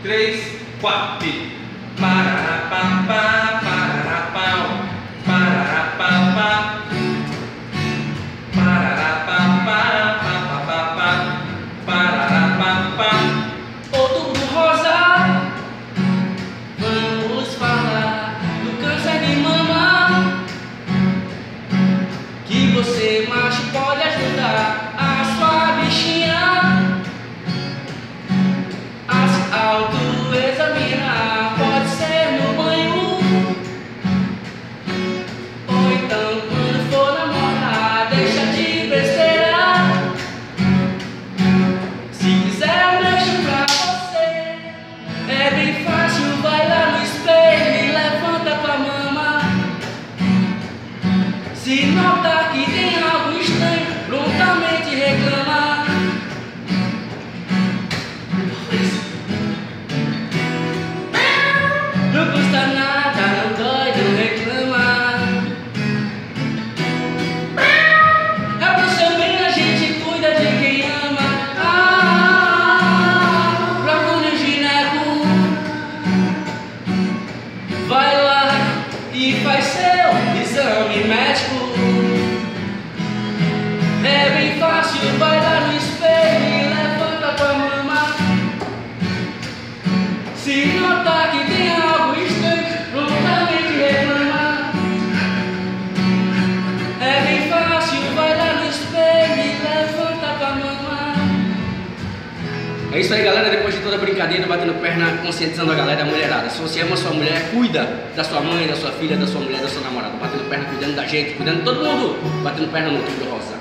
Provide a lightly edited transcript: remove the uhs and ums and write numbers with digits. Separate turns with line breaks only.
3, 4 e pararapapá, pararapau, pararapapá, pararapapá, papapá, pararapapá. Outubro rosa, vamos falar do câncer de mama, que você, macho, pode ajudar a sua bichinha a se autoexaminar. Pode ser no banho, ou então quando for namorar, deixa de besteira. Se quiser eu mexo pra você, é bem fácil, vai lá no espelho e levanta tua mama. Se notar que tem algo estranho, prontamente reclama. Não custa nada, não dói, não reclama. É pro seu bem, a gente cuida de quem ama. Procure um gineco, vai lá e faz seu exame médico. É bem fácil, vai lá no espelho e levanta tua mama. Se notar que tem algo estranho, prontamente reclama. É bem fácil, vai lá no espelho e levanta tua mama. É isso aí, galera. Depois de toda a brincadeira, batendo perna, conscientizando a galera, a mulherada. Se você ama sua mulher, cuida da sua mãe, da sua filha, da sua mulher, da sua namorada. Batendo perna, cuidando da gente, cuidando de todo mundo. Batendo perna no Outubro Rosa.